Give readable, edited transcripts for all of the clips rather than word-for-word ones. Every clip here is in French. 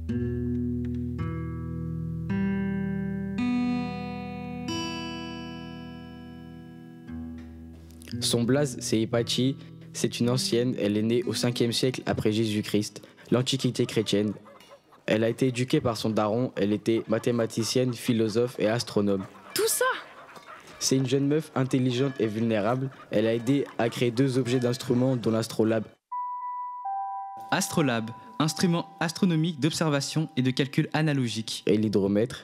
Son blaze, c'est Hypatie. C'est une ancienne, elle est née au 5e siècle après Jésus-Christ, l'Antiquité chrétienne. Elle a été éduquée par son daron, elle était mathématicienne, philosophe et astronome. Tout ça? C'est une jeune meuf intelligente et vulnérable. Elle a aidé à créer 2 objets d'instruments dont l'astrolabe. Astrolabe, instrument astronomique d'observation et de calcul analogique. Et l'hydromètre.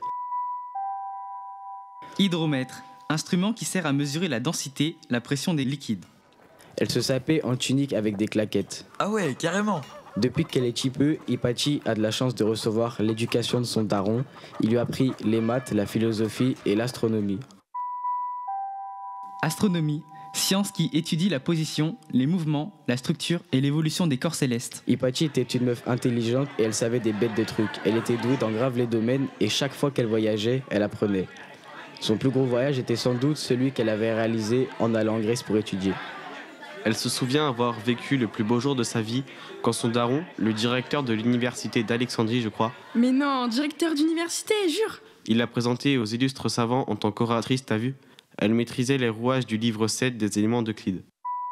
Hydromètre, instrument qui sert à mesurer la densité, la pression des liquides. Elle se sapait en tunique avec des claquettes. Ah ouais, carrément. Depuis qu'elle est petit peu, Hypatie a de la chance de recevoir l'éducation de son daron. Il lui a appris les maths, la philosophie et l'astronomie. Astronomie, science qui étudie la position, les mouvements, la structure et l'évolution des corps célestes. Hypatie était une meuf intelligente et elle savait des bêtes de trucs. Elle était douée dans grave les domaines et chaque fois qu'elle voyageait, elle apprenait. Son plus gros voyage était sans doute celui qu'elle avait réalisé en allant en Grèce pour étudier. Elle se souvient avoir vécu le plus beau jour de sa vie quand son daron, le directeur de l'université d'Alexandrie, je crois. Mais non, directeur d'université, jure. Il l'a présentée aux illustres savants en tant qu'oratrice, t'as vu? Elle maîtrisait les rouages du livre 7 des éléments d'Euclide.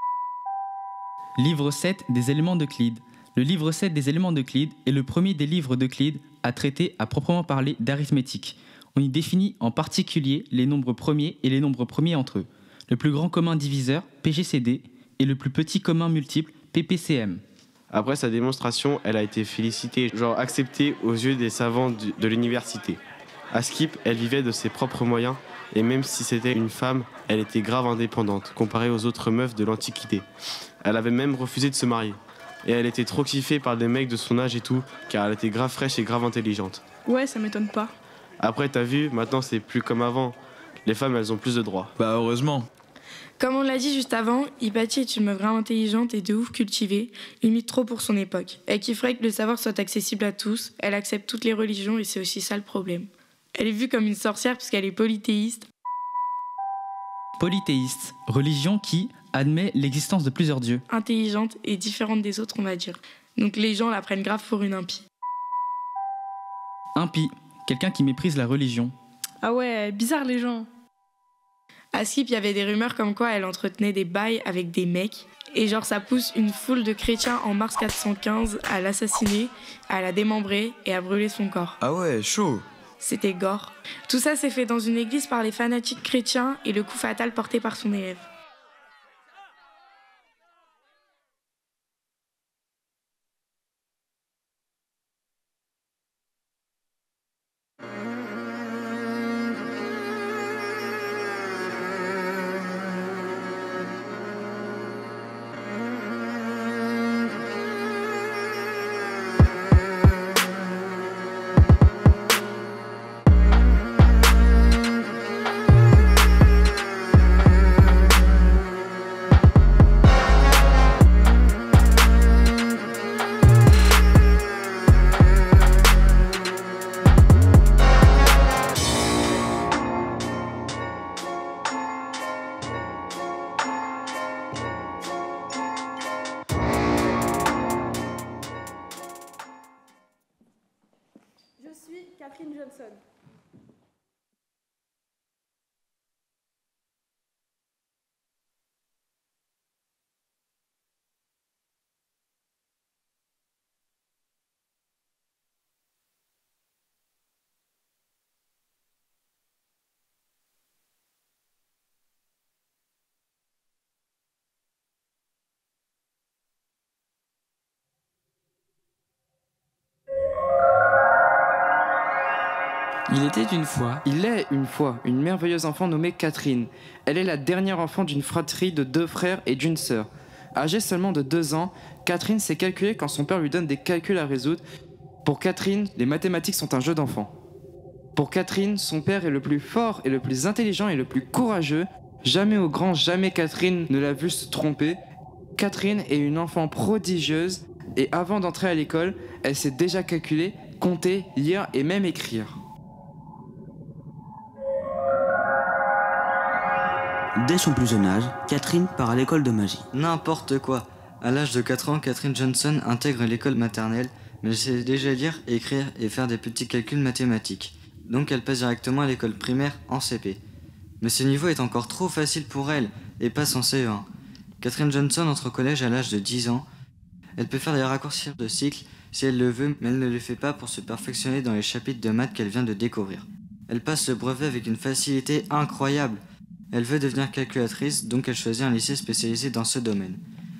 Livre 7 des éléments d'Euclide. Le livre 7 des éléments d'Euclide est le premier des livres d'Euclide à traiter à proprement parler d'arithmétique. On y définit en particulier les nombres premiers et les nombres premiers entre eux. Le plus grand commun diviseur, PGCD, et le plus petit commun multiple, PPCM. Après sa démonstration, elle a été félicitée, genre acceptée aux yeux des savants de l'université. À Skip, elle vivait de ses propres moyens, et même si c'était une femme, elle était grave indépendante, comparée aux autres meufs de l'Antiquité. Elle avait même refusé de se marier. Et elle était trop kiffée par des mecs de son âge et tout, car elle était grave fraîche et grave intelligente. Ouais, ça m'étonne pas. Après, t'as vu, maintenant c'est plus comme avant. Les femmes, elles ont plus de droits. Bah heureusement. Comme on l'a dit juste avant, Hypatie est une meuf vraiment intelligente et de ouf cultivée, limite trop pour son époque. Elle kifferait que le savoir soit accessible à tous, elle accepte toutes les religions et c'est aussi ça le problème. Elle est vue comme une sorcière puisqu'elle est polythéiste. Polythéiste, religion qui admet l'existence de plusieurs dieux. Intelligente et différente des autres, on va dire. Donc les gens la prennent grave pour une impie. Impie, quelqu'un qui méprise la religion. Ah ouais, bizarre les gens. À Skip, il y avait des rumeurs comme quoi elle entretenait des bails avec des mecs. Et genre ça pousse une foule de chrétiens en mars 415 à l'assassiner, à la démembrer et à brûler son corps. Ah ouais, chaud. C'était gore. Tout ça s'est fait dans une église par les fanatiques chrétiens et le coup fatal porté par son élève. Catherine Johnson. Il est une fois, une merveilleuse enfant nommée Catherine. Elle est la dernière enfant d'une fratrie de 2 frères et d'une sœur. Âgée seulement de 2 ans, Catherine sait calculer quand son père lui donne des calculs à résoudre. Pour Catherine, les mathématiques sont un jeu d'enfant. Pour Catherine, son père est le plus fort et le plus intelligent et le plus courageux. Jamais au grand jamais Catherine ne l'a vu se tromper. Catherine est une enfant prodigieuse et avant d'entrer à l'école, elle sait déjà calculer, compter, lire et même écrire. Dès son plus jeune âge, Catherine part à l'école de magie. N'importe quoi. À l'âge de 4 ans, Catherine Johnson intègre l'école maternelle mais elle sait déjà lire, écrire et faire des petits calculs mathématiques. Donc elle passe directement à l'école primaire en CP. Mais ce niveau est encore trop facile pour elle et passe en CE1. Catherine Johnson entre au collège à l'âge de 10 ans. Elle peut faire des raccourcis de cycle si elle le veut, mais elle ne le fait pas pour se perfectionner dans les chapitres de maths qu'elle vient de découvrir. Elle passe le brevet avec une facilité incroyable. Elle veut devenir calculatrice, donc elle choisit un lycée spécialisé dans ce domaine.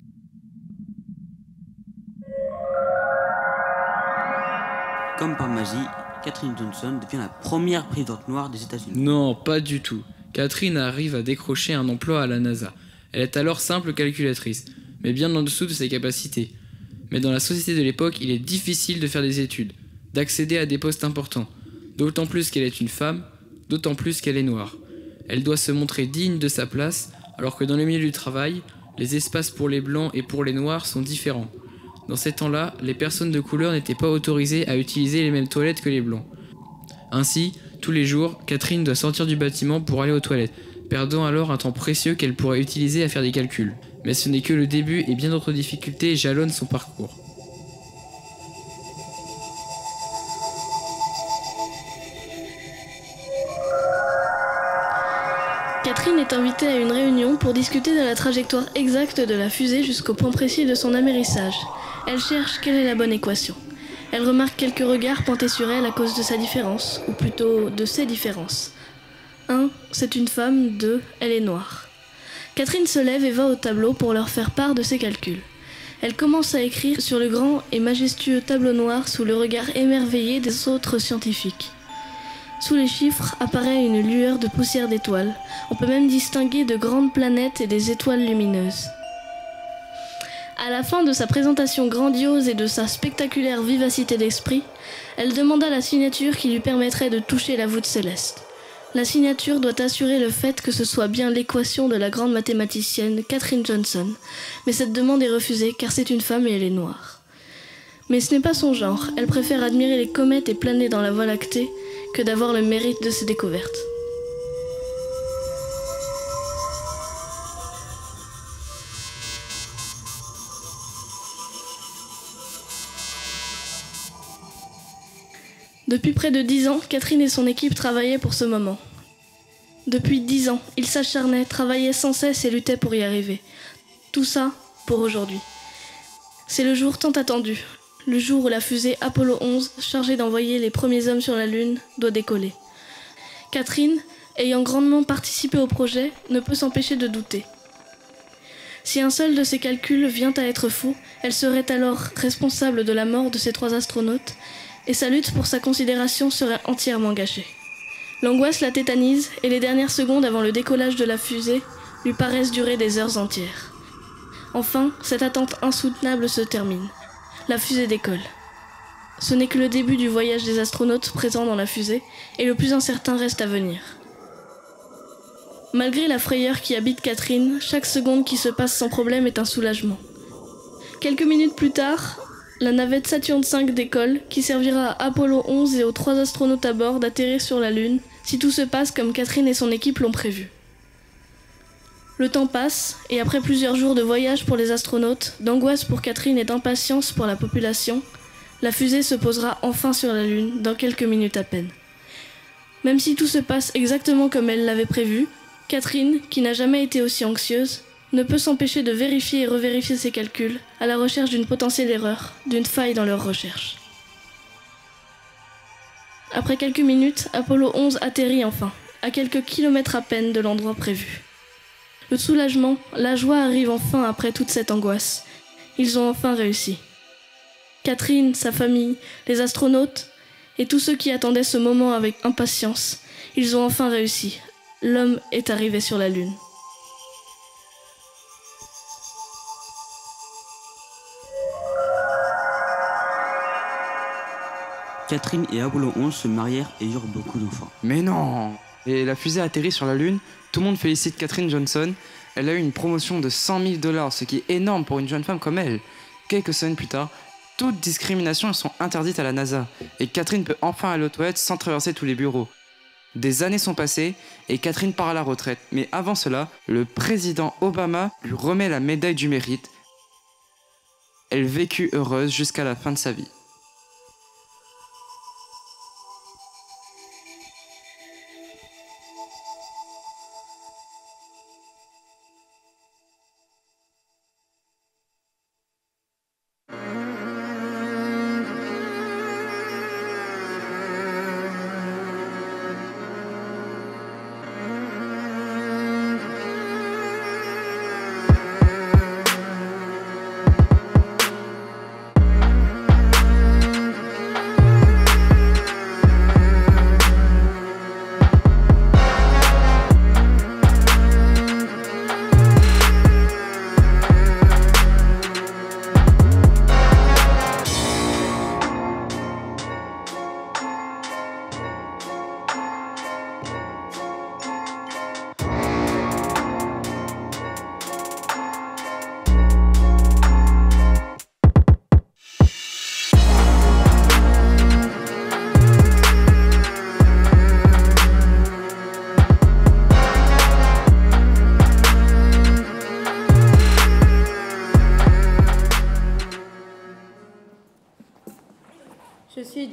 Comme par magie, Catherine Johnson devient la première présidente noire des États-Unis. Non, pas du tout. Catherine arrive à décrocher un emploi à la NASA. Elle est alors simple calculatrice, mais bien en dessous de ses capacités. Mais dans la société de l'époque, il est difficile de faire des études, d'accéder à des postes importants. D'autant plus qu'elle est une femme, d'autant plus qu'elle est noire. Elle doit se montrer digne de sa place, alors que dans le milieu du travail, les espaces pour les blancs et pour les noirs sont différents. Dans ces temps-là, les personnes de couleur n'étaient pas autorisées à utiliser les mêmes toilettes que les blancs. Ainsi, tous les jours, Catherine doit sortir du bâtiment pour aller aux toilettes, perdant alors un temps précieux qu'elle pourrait utiliser à faire des calculs. Mais ce n'est que le début et bien d'autres difficultés jalonnent son parcours. Catherine est invitée à une réunion pour discuter de la trajectoire exacte de la fusée jusqu'au point précis de son amérissage. Elle cherche quelle est la bonne équation. Elle remarque quelques regards pointés sur elle à cause de sa différence, ou plutôt de ses différences. 1. C'est une femme. 2. Elle est noire. Catherine se lève et va au tableau pour leur faire part de ses calculs. Elle commence à écrire sur le grand et majestueux tableau noir sous le regard émerveillé des autres scientifiques. Sous les chiffres apparaît une lueur de poussière d'étoiles. On peut même distinguer de grandes planètes et des étoiles lumineuses. À la fin de sa présentation grandiose et de sa spectaculaire vivacité d'esprit, elle demanda la signature qui lui permettrait de toucher la voûte céleste. La signature doit assurer le fait que ce soit bien l'équation de la grande mathématicienne Catherine Johnson, mais cette demande est refusée car c'est une femme et elle est noire. Mais ce n'est pas son genre, elle préfère admirer les comètes et planer dans la Voie lactée que d'avoir le mérite de ses découvertes. Depuis près de 10 ans, Catherine et son équipe travaillaient pour ce moment. Depuis 10 ans, ils s'acharnaient, travaillaient sans cesse et luttaient pour y arriver. Tout ça pour aujourd'hui. C'est le jour tant attendu, le jour où la fusée Apollo 11, chargée d'envoyer les premiers hommes sur la Lune, doit décoller. Catherine, ayant grandement participé au projet, ne peut s'empêcher de douter. Si un seul de ses calculs vient à être faux, elle serait alors responsable de la mort de ces 3 astronautes, et sa lutte pour sa considération serait entièrement gâchée. L'angoisse la tétanise et les dernières secondes avant le décollage de la fusée lui paraissent durer des heures entières. Enfin, cette attente insoutenable se termine. La fusée décolle. Ce n'est que le début du voyage des astronautes présents dans la fusée et le plus incertain reste à venir. Malgré la frayeur qui habite Catherine, chaque seconde qui se passe sans problème est un soulagement. Quelques minutes plus tard, la navette Saturne V décolle, qui servira à Apollo 11 et aux 3 astronautes à bord d'atterrir sur la Lune, si tout se passe comme Catherine et son équipe l'ont prévu. Le temps passe, et après plusieurs jours de voyage pour les astronautes, d'angoisse pour Catherine et d'impatience pour la population, la fusée se posera enfin sur la Lune, dans quelques minutes à peine. Même si tout se passe exactement comme elle l'avait prévu, Catherine, qui n'a jamais été aussi anxieuse, ne peut s'empêcher de vérifier et revérifier ses calculs, à la recherche d'une potentielle erreur, d'une faille dans leur recherche. Après quelques minutes, Apollo 11 atterrit enfin, à quelques kilomètres à peine de l'endroit prévu. Le soulagement, la joie arrive enfin après toute cette angoisse. Ils ont enfin réussi. Catherine, sa famille, les astronautes et tous ceux qui attendaient ce moment avec impatience, ils ont enfin réussi. L'homme est arrivé sur la Lune. Catherine et Apollo 11 se marièrent et eurent beaucoup d'enfants. Mais non! Et la fusée atterrit sur la Lune, tout le monde félicite Catherine Johnson. Elle a eu une promotion de $100 000, ce qui est énorme pour une jeune femme comme elle. Quelques semaines plus tard, toutes discriminations sont interdites à la NASA, et Catherine peut enfin aller aux toilettes sans traverser tous les bureaux. Des années sont passées, et Catherine part à la retraite. Mais avant cela, le président Obama lui remet la médaille du mérite. Elle vécut heureuse jusqu'à la fin de sa vie.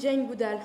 Jane Goodall.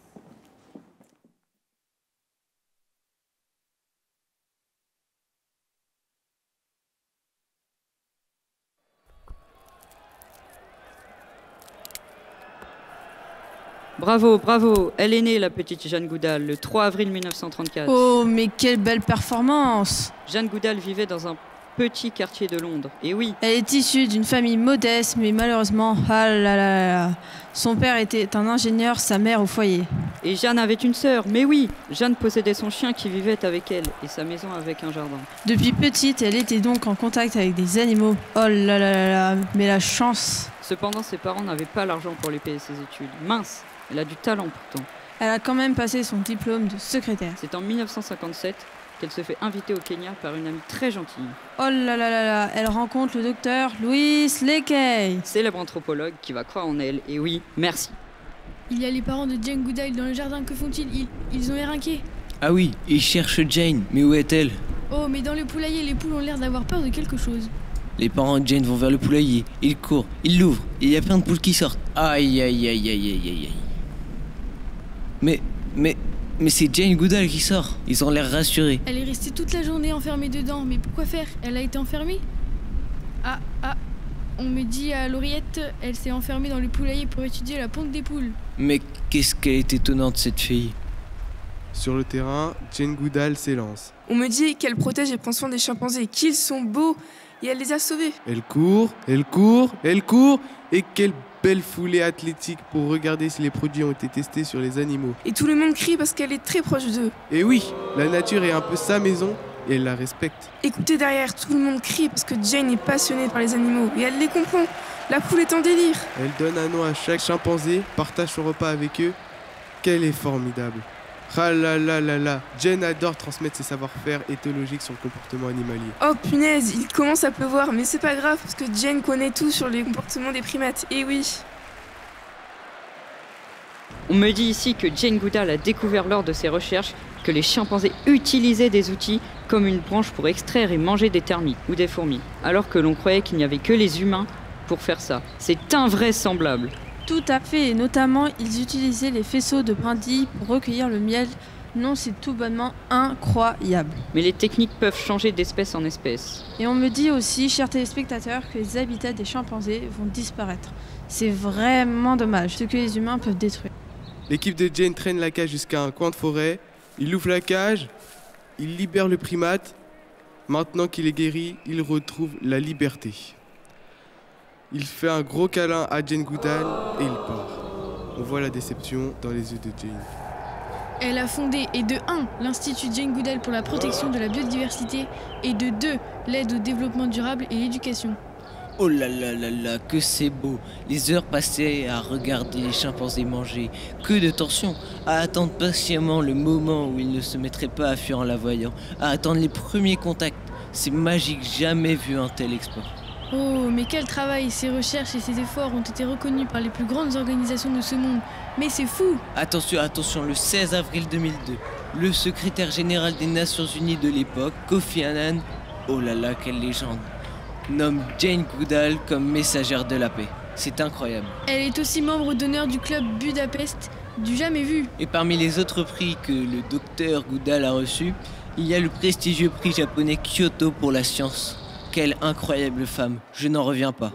Bravo, bravo, elle est née, la petite Jane Goodall, le 3 avril 1934. Oh, mais quelle belle performance! Jane Goodall vivait dans un petit quartier de Londres, et oui. Elle est issue d'une famille modeste, mais malheureusement, ah là là là, son père était un ingénieur, sa mère au foyer. Et Jeanne avait une sœur, mais oui, Jeanne possédait son chien qui vivait avec elle, et sa maison avec un jardin. Depuis petite, elle était donc en contact avec des animaux. Oh là là là là, mais la chance! Cependant, ses parents n'avaient pas l'argent pour lui payer ses études. Mince! Elle a du talent pourtant. Elle a quand même passé son diplôme de secrétaire. C'est en 1957 qu'elle se fait inviter au Kenya par une amie très gentille. Oh là là là là, elle rencontre le docteur Louis Leakey, célèbre anthropologue qui va croire en elle. Et oui, merci. Il y a les parents de Jane Goodall dans le jardin. Que font-ils? Ils ont l'air inquiets. Ah oui, ils cherchent Jane, mais où est-elle? Oh, mais dans le poulailler, les poules ont l'air d'avoir peur de quelque chose. Les parents de Jane vont vers le poulailler, ils courent, ils l'ouvrent, et il y a plein de poules qui sortent. Aïe aïe aïe aïe aïe aïe aïe. Mais c'est Jane Goodall qui sort. Ils ont l'air rassurés. Elle est restée toute la journée enfermée dedans. Mais pourquoi faire? Elle a été enfermée? Ah, on me dit à l'oreillette, elle s'est enfermée dans le poulailler pour étudier la ponte des poules. Mais qu'est-ce qu'elle est étonnante, cette fille. Sur le terrain, Jane Goodall s'élance. On me dit qu'elle protège et prend soin des chimpanzés, qu'ils sont beaux, et elle les a sauvés. Elle court, elle court, elle court, et quelle belle foulée athlétique pour regarder si les produits ont été testés sur les animaux. Et tout le monde crie parce qu'elle est très proche d'eux. Et oui, la nature est un peu sa maison et elle la respecte. Écoutez derrière, tout le monde crie parce que Jane est passionnée par les animaux et elle les comprend. La poule est en délire. Elle donne un nom à chaque chimpanzé, partage son repas avec eux. Qu'elle est formidable. Ah là là là là, Jane adore transmettre ses savoir-faire éthologiques sur le comportement animalier. Oh punaise, il commence à pleuvoir, mais c'est pas grave parce que Jane connaît tout sur les comportements des primates, et oui. On me dit ici que Jane Goodall a découvert lors de ses recherches que les chimpanzés utilisaient des outils comme une branche pour extraire et manger des termites ou des fourmis, alors que l'on croyait qu'il n'y avait que les humains pour faire ça. C'est invraisemblable. Tout à fait, et notamment ils utilisaient les faisceaux de brindilles pour recueillir le miel. Non, c'est tout bonnement incroyable. Mais les techniques peuvent changer d'espèce en espèce. Et on me dit aussi, chers téléspectateurs, que les habitats des chimpanzés vont disparaître. C'est vraiment dommage, ce que les humains peuvent détruire. L'équipe de Jane traîne la cage jusqu'à un coin de forêt. Il ouvre la cage, il libère le primate. Maintenant qu'il est guéri, il retrouve la liberté. Il fait un gros câlin à Jane Goodall et il part. On voit la déception dans les yeux de Jane. Elle a fondé, et de 1, l'Institut Jane Goodall pour la protection de la biodiversité, et de 2, l'aide au développement durable et l'éducation. Oh là là là là, que c'est beau. Les heures passées à regarder les chimpanzés manger. Que de tension. À attendre patiemment le moment où ils ne se mettraient pas à fuir en la voyant. À attendre les premiers contacts. C'est magique, jamais vu un tel exploit. Oh, mais quel travail! Ces recherches et ces efforts ont été reconnus par les plus grandes organisations de ce monde. Mais c'est fou! Attention, attention, le 16 avril 2002, le secrétaire général des Nations Unies de l'époque, Kofi Annan, oh là là, quelle légende, nomme Jane Goodall comme messagère de la paix. C'est incroyable. Elle est aussi membre d'honneur du club Budapest, du jamais vu. Et parmi les autres prix que le docteur Goodall a reçus, il y a le prestigieux prix japonais Kyoto pour la science. Quelle incroyable femme, je n'en reviens pas.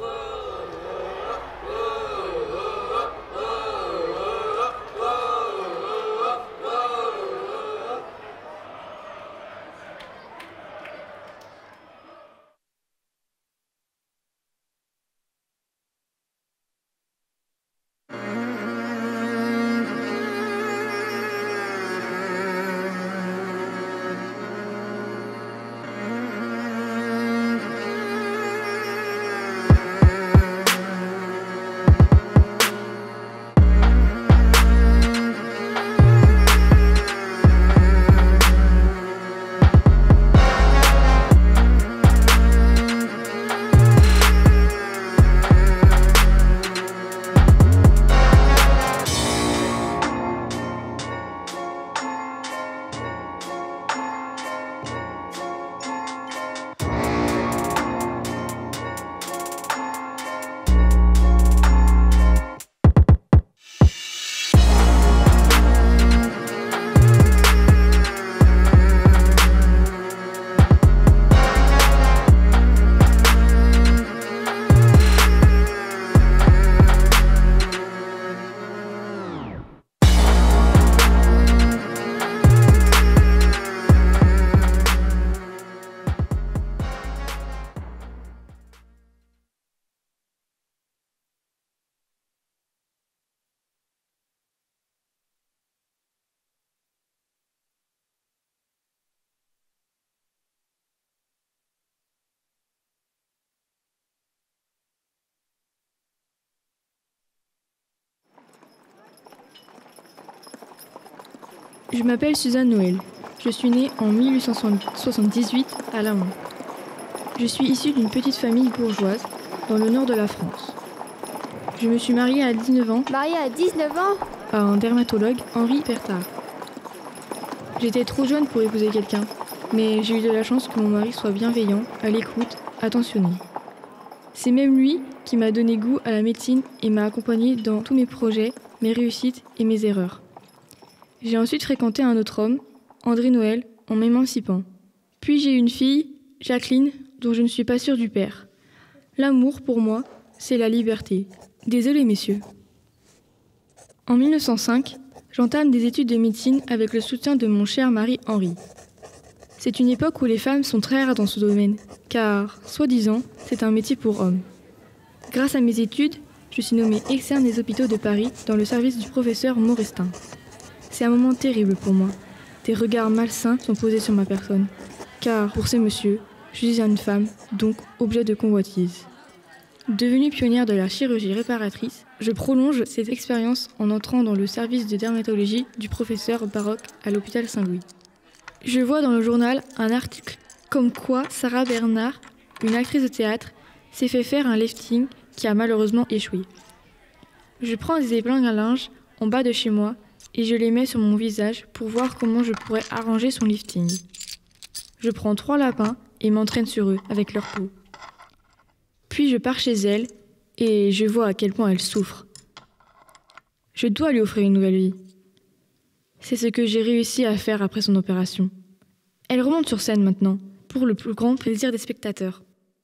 Je m'appelle Suzanne Noël. Je suis née en 1878 à La Mans. Je suis issue d'une petite famille bourgeoise dans le nord de la France. Je me suis mariée à 19 ans. Mariée à 19 ans à un dermatologue, Henri Pertard. J'étais trop jeune pour épouser quelqu'un, mais j'ai eu de la chance que mon mari soit bienveillant, à l'écoute, attentionné. C'est même lui qui m'a donné goût à la médecine et m'a accompagnée dans tous mes projets, mes réussites et mes erreurs. J'ai ensuite fréquenté un autre homme, André Noël, en m'émancipant. Puis j'ai eu une fille, Jacqueline, dont je ne suis pas sûre du père. L'amour, pour moi, c'est la liberté. Désolée, messieurs. En 1905, j'entame des études de médecine avec le soutien de mon cher mari Henri. C'est une époque où les femmes sont très rares dans ce domaine, car, soi-disant, c'est un métier pour hommes. Grâce à mes études, je suis nommée externe des hôpitaux de Paris dans le service du professeur Morestin. C'est un moment terrible pour moi. Des regards malsains sont posés sur ma personne, car pour ces messieurs, je suis une femme, donc objet de convoitise. Devenue pionnière de la chirurgie réparatrice, je prolonge cette expérience en entrant dans le service de dermatologie du professeur Baroque à l'hôpital Saint-Louis. Je vois dans le journal un article comme quoi Sarah Bernard, une actrice de théâtre, s'est fait faire un lifting qui a malheureusement échoué. Je prends des épingles à linge en bas de chez moi et je les mets sur mon visage pour voir comment je pourrais arranger son lifting. Je prends 3 lapins et m'entraîne sur eux avec leur peau. Puis je pars chez elle et je vois à quel point elle souffre. Je dois lui offrir une nouvelle vie. C'est ce que j'ai réussi à faire après son opération. Elle remonte sur scène maintenant, pour le plus grand plaisir des spectateurs.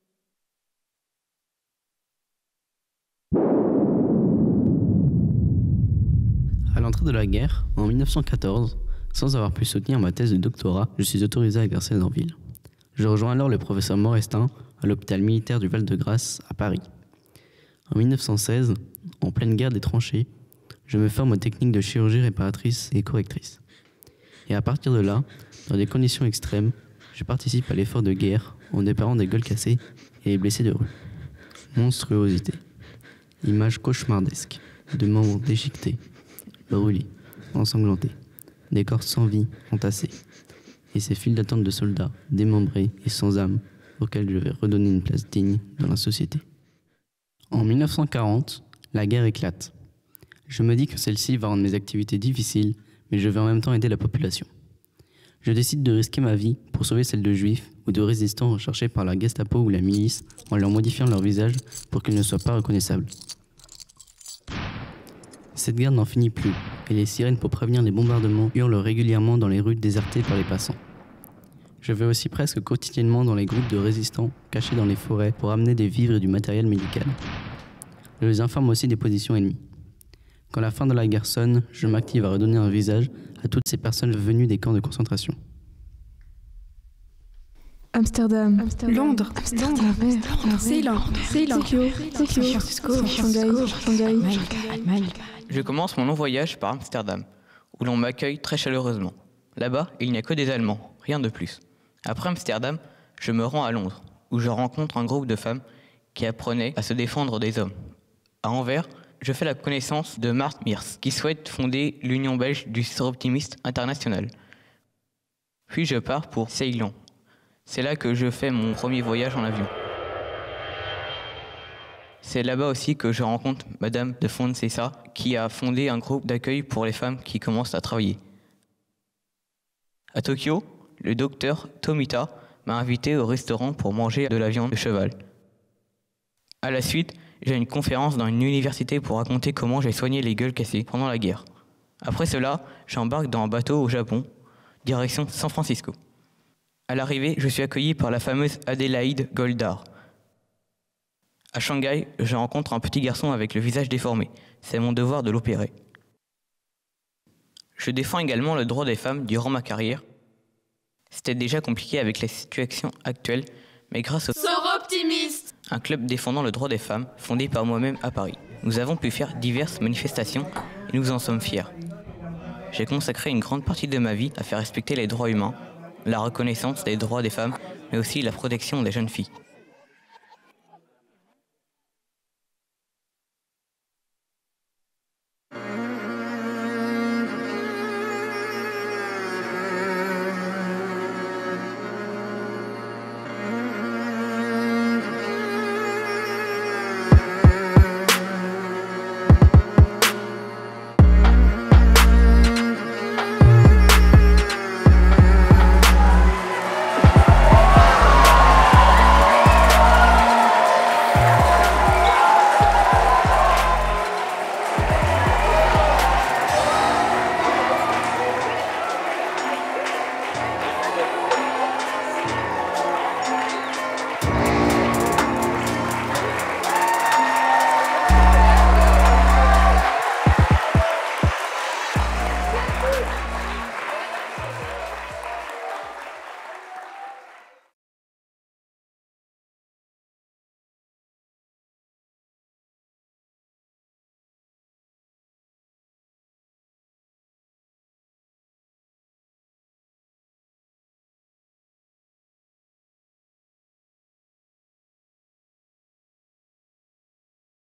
À l'entrée de la guerre, en 1914, sans avoir pu soutenir ma thèse de doctorat, je suis autorisé à exercer dans ville. Je rejoins alors le professeur Morestin à l'hôpital militaire du Val-de-Grâce à Paris. En 1916, en pleine guerre des tranchées, je me forme aux techniques de chirurgie réparatrice et correctrice. Et à partir de là, dans des conditions extrêmes, je participe à l'effort de guerre en déparant des gueules cassées et les blessés de rue. Monstruosité. Images cauchemardesques de membres déchiquetés, brûlés, ensanglantés, des corps sans vie, entassés, et ces files d'attente de soldats, démembrés et sans âme, auxquels je vais redonner une place digne dans la société. En 1940, la guerre éclate. Je me dis que celle-ci va rendre mes activités difficiles, mais je vais en même temps aider la population. Je décide de risquer ma vie pour sauver celle de juifs ou de résistants recherchés par la Gestapo ou la milice en leur modifiant leur visage pour qu'ils ne soient pas reconnaissables. Cette guerre n'en finit plus, et les sirènes pour prévenir les bombardements hurlent régulièrement dans les rues désertées par les passants. Je vais aussi presque quotidiennement dans les groupes de résistants cachés dans les forêts pour amener des vivres et du matériel médical. Je les informe aussi des positions ennemies. Quand la fin de la guerre sonne, je m'active à redonner un visage à toutes ces personnes venues des camps de concentration. Amsterdam, Londres, Ceylan, Tokyo, Shanghai. Je commence mon long voyage par Amsterdam, où l'on m'accueille très chaleureusement. Là-bas, il n'y a que des Allemands, rien de plus. Après Amsterdam, je me rends à Londres, où je rencontre un groupe de femmes qui apprenaient à se défendre des hommes. À Anvers, je fais la connaissance de Marthe Mears, qui souhaite fonder l'Union belge du Sur-Optimiste International. Puis je pars pour Ceylan. C'est là que je fais mon premier voyage en avion. C'est là-bas aussi que je rencontre Madame de Fonseca, qui a fondé un groupe d'accueil pour les femmes qui commencent à travailler. À Tokyo, le docteur Tomita m'a invité au restaurant pour manger de la viande de cheval. À la suite, j'ai une conférence dans une université pour raconter comment j'ai soigné les gueules cassées pendant la guerre. Après cela, j'embarque dans un bateau au Japon, direction San Francisco. À l'arrivée, je suis accueilli par la fameuse Adélaïde Goldar. À Shanghai, je rencontre un petit garçon avec le visage déformé. C'est mon devoir de l'opérer. Je défends également le droit des femmes durant ma carrière. C'était déjà compliqué avec la situation actuelle, mais grâce au Sur-Optimiste, un club défendant le droit des femmes, fondé par moi-même à Paris, nous avons pu faire diverses manifestations et nous en sommes fiers. J'ai consacré une grande partie de ma vie à faire respecter les droits humains, la reconnaissance des droits des femmes, mais aussi la protection des jeunes filles.